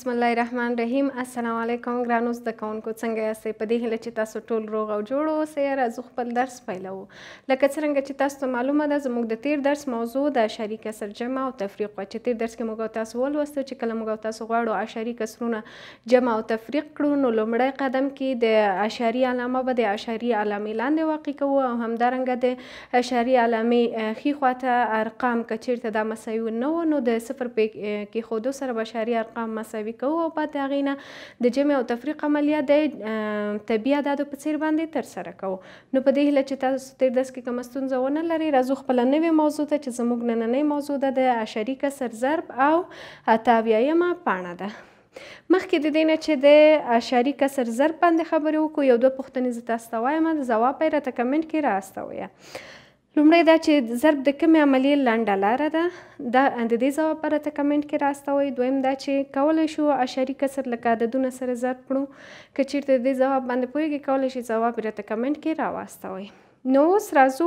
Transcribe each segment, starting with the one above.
بسم الله الرحمن الرحیم. السلام علیکم ګرانو زده کوونکو، څنګه یاستئ؟ په دې هیله چې تاسو ټول روغ او جوړ اوسئ. راځو خپل درس پیلوو. لکه څرنګه چې تاسو ته معلومه ده، زموږ د تیر درس موضوع د اعشاري کسر جمع او تفریق وه، چې تیر درس کې موږ او تاسو ولوستو چې کله موږ او تاسو غواړو اعشاري کسرونه جمع او تفریق کړو، نو لومړی قدم کې د اعشاري علامه به د اعشاري علامې لاندې واقع کوو، او همدارنګه د اعشاري علامې ښي خواته ارقام که چیرته دا مساوي نه وو، نو د صفر په کېښودو سره به اعشاري ارقام مساوي کوو، او بعد د هغې نه د جمع او تفریق عملیه د طبیعي اعدادو په څیر باندې ترسره کوو. نو په دې هیله چې تاسو تیر درس کې کومه ستونزه ونه لرئ، راځو خپله نوې موضوع ته چې زموږ نننۍ موضوع ده د اعشاري کسر ضرب او 78مه پاڼه ده. مخکې د دې نه چې د اعشاري کسر ضرب باندې خبرې وکړو، یو دوه پوښتنې زه تاسو ته وایم، ځواب به یې راته کمنټ کې رااستوئ. لومړی دا چې ضرب د کومې عملیې لنډه لاره ده، دا د دې ځواب به راته کمنټ کې رااستوئ. دویم دا چې کولی شو اعشاري کسر لکه عددونه سره ضرب کړو، که چیرته د دې ځواب باندې پوهېږئ کولی شئ ځواب یې راته کمنټ کې راواستوئ. نو اوس راځو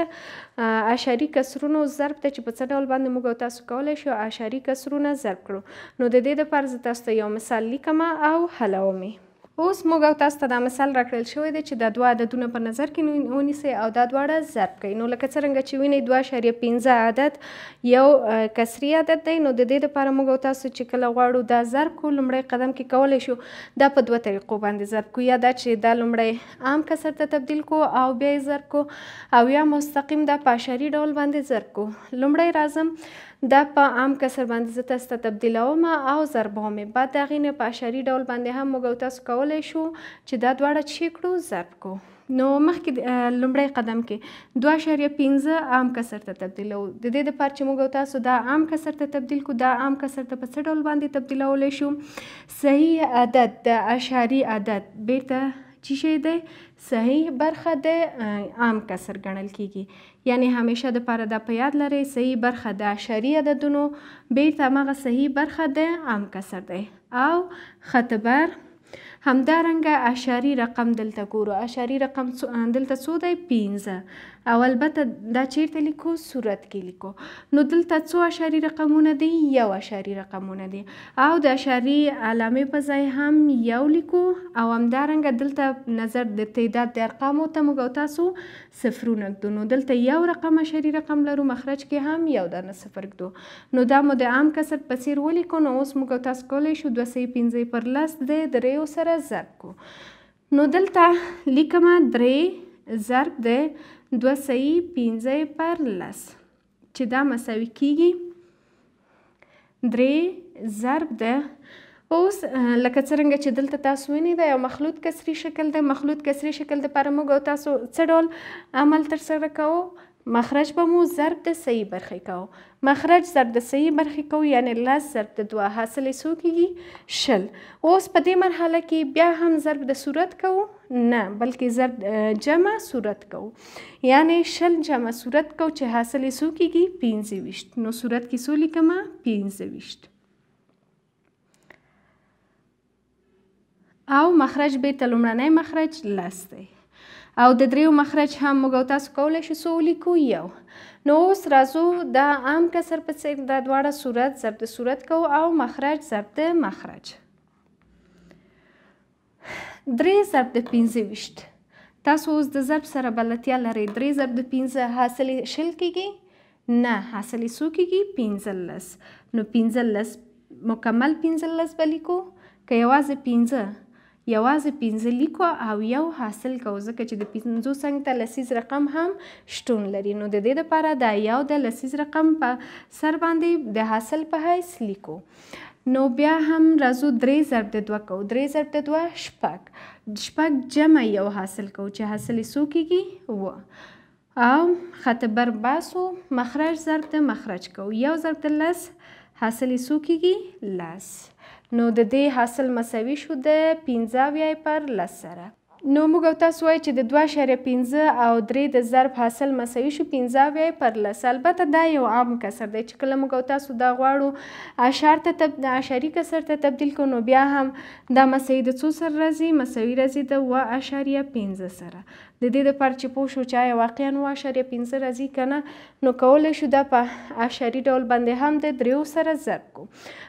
د اعشاري کسرونو ضرب ته چې په څه ډول باندې موږ او تاسو کولی شو اعشاري کسرونه ضرب کړو. نو د دې دپاره زه تاسو ته یو مثال لیکم او حلوم یې. اوس موږ او تاسو ته دا مثال راکړل شوی دی چې دا دوه عددونه په نظر کې ونیسئ او دا دواړه ضرب کړئ. نو لکه څرنګه چې وینئ 2.15 عدد یو کسري عدد دی، نو د دې دپاره موږ او تاسو چې کله غواړو دا ضرب کړو، لومړی قدم کې کولی شو دا په دوه طریقو باندې ضرب کړو، یا دا چې دا لومړی عام کسر ته تبدیل کړو او بیا یې ضرب کړو، او یا مستقیم دا په اعشاري ډول باندې ضرب کړو. لومړی راځم دا په عام کسر باندې زه تاسو ته تبدیلوم او ضربوم یې، بعد د هغې نه په اعشاري ډول باندې هم موږ او تاسو کولی شو چې دا دواړه چی کړو ضرب کړو. نو مخکې لومړی قدم کې 2.15 عام کسر ته تبدیلوو. د دې دپاره چې موږ او تاسو دا عام کسر ته تبدیل کړو، دا عام کسر ته په څه ډول باندې تبدیلولی شو؟ صحیح عدد د اعشاري عدد بیرته چی شی دی؟ صحیح برخه د عام کسر ګڼل کیږي. یعنی همیشه دپاره دا په یاد لرئ، صحیح برخه د اعشاري عددونو بیرته همغه صحیح برخه د عام کسر دی. او خطبر همدارنګه اعشاري رقم دلته ګورو، اعشاري رقم دلته څو دی؟ 15. او البته دا چیرته لیکو؟ صورت کې لیکو. نو دلته څو اعشاري رقمونه دي؟ یو اعشاري رقمونه دي، او د اعشاري علامې په ځای هم یو لیکو، او همدارنګه دلته نظر د تعداد د ارقامو ته موږ او تاسو صفرونه ږدو. نو دلته یو رقم اعشاري رقم لرو، مخرج کې هم یو دانه صفر ږدو. نو دا مو د عام کسر په څیر ولیکو. نو اوس موږ او تاسو کولی شو 2.15 پر 10 د دریو سره ضرب کو. نو دلته لیکمه 3 ضرب د 2.15 پر 10 چې دا مساوي کیږي 3 ضرب د، اوس لکه څرنګه چې دلته تاسو وینئ دا یو مخلوط کسري شکل دی. مخلوط کسري شکل دپاره موږ او تاسو څه ډول عمل ترسره کوو؟ مخرج به مو ضرب د صحیح برخې کوو. مخرج ضرب د صحیح برخې کوو، یعنی 10 ضرب د 2 حاصل یې څو کیږي؟ 20. اوس په دې مرحله کې بیا هم ضرب د صورت کوو؟ نه، بلکې ضرب جمع صورت کوو، یعنی 20 جمع صورت کوو چې حاصل یې څو کیږي؟ 25. نو صورت کې څو لیکمه؟ 25. او مخرج بیرته لومړنی مخرج 10 دی، او د دریو مخرج هم موږ او تاسو کولی شو څو ولیکو؟ یو. نو اوس راځو دا عام کسر په څیر دا دواړه صورت ضرب د صورت کوو او مخرج ضرب د مخرج. 3 ضرب د 25. تاسو اوس د ضرب سره بلدتیا لرئ. 3 ضرب د 15 حاصل یې 20 کیږي؟ نه، حاصل یې څو کیږي؟ 15. نو 15 مکمل 15 به لیکو، که یوازې 15 لیکو او یو حاصل کوو، ځکه چې د 15 څنګ ته لسیز رقم هم شتون لري. نو د دې دپاره دا یو د لسیز رقم په سر باندې د حاصل په حیث لیکو. نو بیا هم راځو 3 ضرب د 2 کوو. 3 ضرب د 2 شپږ جمع یو حاصل کوو چې حاصل یې څو کیږي؟ 7. او خطبر باسو، مخرج ضرب د مخرج کوو. یو ضرب د 10 حاصل یې څو کیږي؟ 10. نو د دې حاصل مساوي شو د 15 پر 10 سره. نو موږ او تاسو وایو چې د 2.15 او 3 د ضرب حاصل مساوي شو 15 پر 10. البته دا یو عام کسر دی چې کله موږ او تاسو دا غواړو اعشاري کسر ته تبدیل کړو، نو بیا هم دا مساوي د څو سره راځي؟ مساوي راځي د 2.15 سره. د دې دپاره چې پوه شو چې آیا واقعا 2.15 راځي که نه، نو کولی شو دا په اعشاري ډول باندې هم د دریو سره ضرب کړو.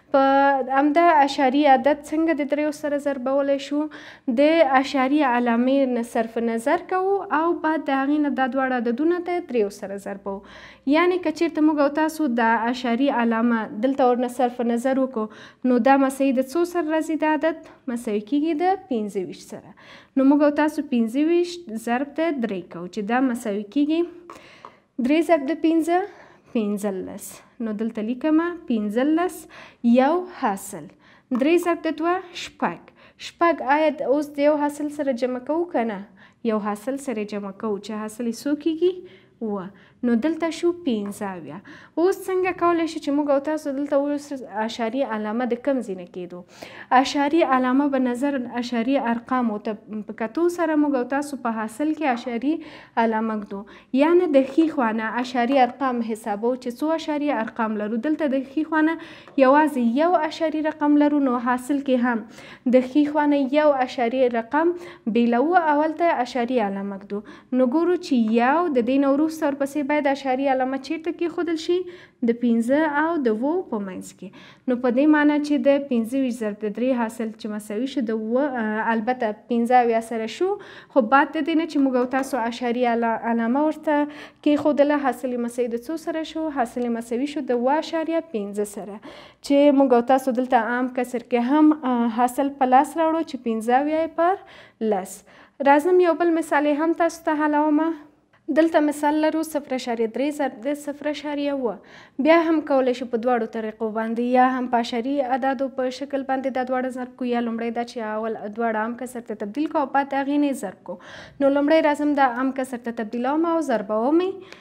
په همدا اشاري عدد څنګه د 3 سره ضربولی شو، د اشاري علامې نه صرف نظر کوو او بعد د هغې نه دا دواړه عددونه د 3 سره ضربوو. یعنې که چېرته موږ او تاسو د اشاري علامه دلته ورنه صرف نظر وکړو نو دا مساوي د څو سره راځي دا عدد مساوي کېږي د 25 سره. نو موږ او تاسو 25 ضرب د 3 کوو چې دا مساوي کېږي 3 ضرب د 15 15. نو دلته لیکمه 15 یو حاصل. 3 ضرب د 2 شپږ. آیا اوس د یو حاصل سره جمع کوو که نه؟ یو حاصل سره جمع کوو چې حاصل یې څو کېږي؟ 9. نو دلته شو 15. اوس څنګه کولی شو چې موږ او تاسو دلته اوس اشاري علامه د کوم ځای نه کېدو؟ اشاري علامه به نظر اشاري ارقامو ته په کتو سره موږ او تاسو په حاصل کې اشاري علامه ږدو. یعنې د ښي خوا نه اشاري ارقام حسابو چې څو اشاري ارقام لرو. دلته د ښي خوا نه یوازې یو اشاري رقم لرو نو حاصل کې هم د ښي خوا نه یو اشاري رقم بیلوو او هلته اشاري علامه ږدو. نو ګورو چې یو د دې نه وروسته ورپسې باید اشاري علامه چیرته کېښودل شي؟ د 15 او د 9 په منځ کې. نو په دې معنی چې د 25 ضرب د 3 حاصل چې مساوي شو د البته 15 سره شو خو بعد د دې نه چې موږ او تاسو اشاري علامه ورته کېښودله حاصل یې مساوي د څو سره شو؟ حاصل یې مساوي شو د 7.5 سره چې موږ او تاسو دلته عام کسر کې هم حاصل په لاس راوړو چې 15 پر لس. راځم یو بل مثال هم تاسو ته حلومه. دلته مثال لرو 0.3 ضرب د 0.7. بیا هم کولی شو په دواړو طریقو باندې یا هم په اشاري اعدادو په شکل باندې دا دواړه ضرب کو یا لومړی دا چې اول دواړه عام کسر ته تبدیل کو او بعد د هغې نه ضرب کو. نو لومړی راځم دا عام کسر ته تبدیلوم او ضربوم یې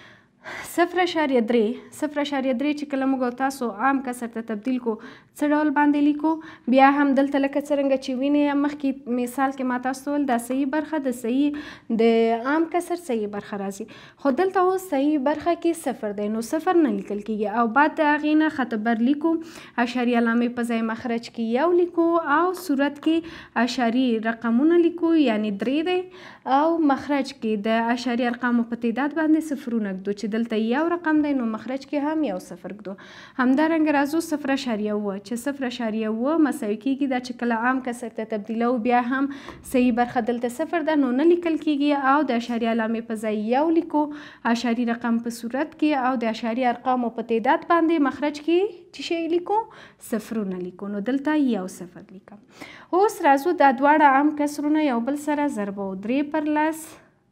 0.3 چې کله موږ او تاسو عام کسر ته تبدیل کو څه ډول باندې لیکو؟ بیا هم دلته لکه څرنګه چې وینئ مخکې مثال کې ما تاسو ویل دا صحیح برخه د صحیح د عام کسر صحیح برخه راځي خو دلته اوس صحیح برخه کې 0 دی نو 0 نه لیکل کېږي او بعد د هغې نه خط بر لیکو اشاري علامې په ځای مخرج کې یو لیکو او صورت کې اشاري رقمونه لیکو یعنی 3 دی او مخرج کې د اشاري ارقامو په تعداد باندې صفرونه ږدو چې دلته یو رقم دی نو مخرج کې هم یو صفر ږدو. همدارنګه راځو 0.7 چې 0.7 مساوي کېږي دا چې کله عام کسر ته تبدیلو بیا هم صحیح برخه دلته 0 ده نو نه لیکل کېږي او د اشاري علامې په ځای یو لیکو اشاري رقم په صورت کې او د اشاري ارقامو په تعداد باندې مخرج کې چې شی لیکو صفرونه لیکو نو دلته یو صفر لیکم. اوس راځو دا دواړه عام کسرونه یو بل سره ضربو 3 پر لس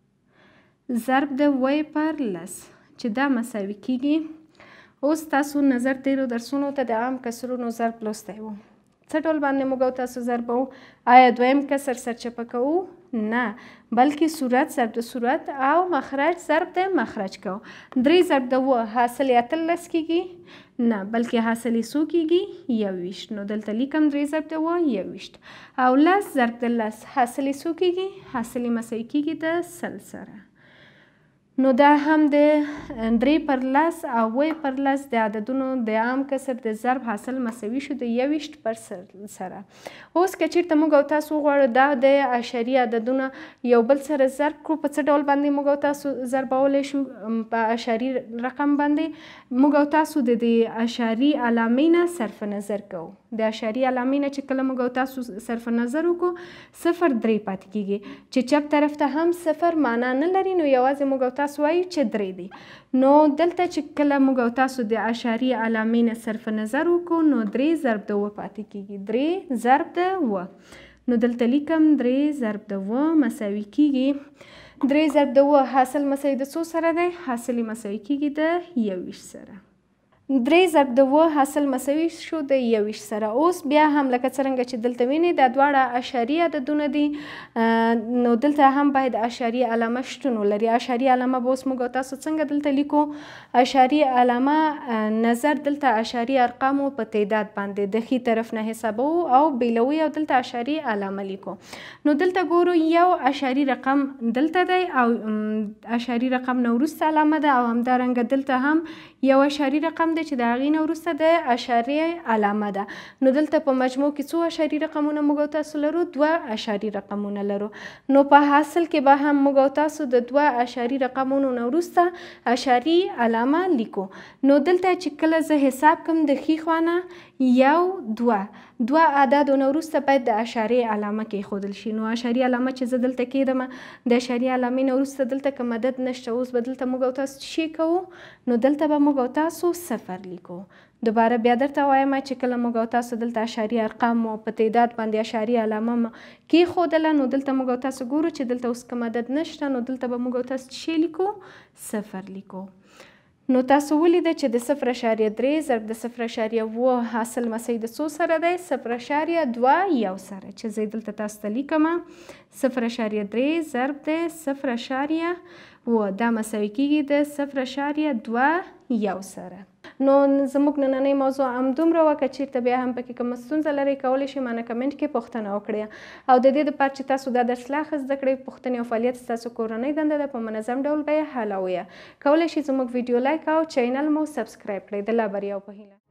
ضرب د 9 پر لس چې دا مساوي کېږي. اوس تاسو نظر تیرو درسونو ته د عام کسرونو ضرب لوستی و. څه ډول باندې موږ او تاسو ضربوو؟ آیا دویم کسر سرچپه کوو؟ نه بلکې صورت ضرب د صورت او مخرج ضرب د مخرج کوو. 3 ضرب د 9 حاصل یې 18 کېږي؟ نه بلکې حاصل یې څو کېږي؟ 21. نو دلته لیکم 3 ضرب د 9 21 او 10 ضرب د 10 حاصل یې څو کېږي؟ حاصل یې مساوي کېږي د 100 سره. نو دا هم د 3 پر لس او 9 پر لس د عددونو د عام کسر د ضرب حاصل مساوي شو د 21 پر سره. اوس که چېرته موږ او تاسو وغواړو دا د اشاري عددونه یو بل سره ضرب کړو په څه ډول باندې موږ او تاسو ضربولی شو؟ په اشاري رقم باندې. موږ او تاسو د دې اشاري علامې نه صرف نظر کوو. د اشاري علامې نه چې کله موږ او تاسو صرف نظر وکړو 0.3 پاتې کېږي چې چپ طرف ته هم 0 معنا نه لري نو یوازې موږ او تاسو وایو چې 3 دی. نو دلته چې کله موږ او تاسو د اشاري علامې نه صرف نظر وکړو نو 3 ضرب د 9 پاتې کېږي. 3 ضرب د 9 نو دلته لیکم 3 ضرب د 9 مساوي کېږي 3 ضرب د 9 حاصل مساوي د څو سره دی؟ حاصل یې مساوي کېږي د 21 سره. 3 ضرب د 9 حاصل مساوي شو د 21 سره. اوس بیا هم لکه څرنګه چې دلته وینئ دا دواړه اشاري عددونه دي نو دلته هم باید اشاري علامه شتون ولري. اشاري علامه به اوس موږ او تاسو څنګه دلته لیکو؟ اشاري علامه نظر دلته اشاري ارقامو په تعداد باندې د ښي طرف نه حسابو او بیلوي او دلته اشاري علامه لیکو. نو دلته ګورو یو اشاري رقم دلته دی او اشاري رقم نه وروسته علامه ده او همدارنګه دلته هم یو اشاري رقم رقم دی چې د هغې نه وروسته د اشاریې علامه ده. نو دلته په مجموع کې څو اشاري رقمونه موږ او تاسو لرو؟ 2 اشاري رقمونه لرو. نو په حاصل کې به هم موږ او تاسو د 2 اشاري رقمونو نه وروسته اشاري علامه لیکو. نو دلته چې کله زه حساب کوم د ښي خوا نه 1 2 اعدادو نه وروسته باید د اشارې علامه کېښودل شي. نو اشاري علامه چې زه دلته کېږدم د اشاري علامې نه وروسته دلته که مدد نشته، اوس به دلته موږ او تاسو څه شی کوو؟ نو دلته به موږ او تاسو 0 لیکو. دوباره بیا درته وایم چې کله موږ او تاسو دلته اشاري ارقام مو په تعداد باندې اشاري علامه کېښودله، نو دلته موږ او تاسو ګورو چې دلته اوس که مدد نشته، نو دلته به موږ او تاسو څه شی لیکو؟ 0 لیکو. نو تاسو ولیده چې د 0.3 ضرب د 0.7 حاصل مساوي د څو سره دی؟ 0.21 سره، چې زه دلته تاسو ته لیکم 0.3 ضرب د 0.7 دا مساوي کېږي د 0.21 سره. نو زموږ نننۍ موضوع همدومره وه. که چېرته بیا هم پکې کومه ستونزه لرئ کولی شئ مانه کمنټ کې پوښتنه وکړئ. او د دې دپاره چې تاسو دا درس لا ښه زده کړئ، پوښتنې او فعالیت ستاسو کورنۍ دنده ده، په منظم ډول به یې حلوئ. کولی شئ زموږ ویډیو لایک او چینل مو سبسکرایب کړئ. د لا بریاو په هیله.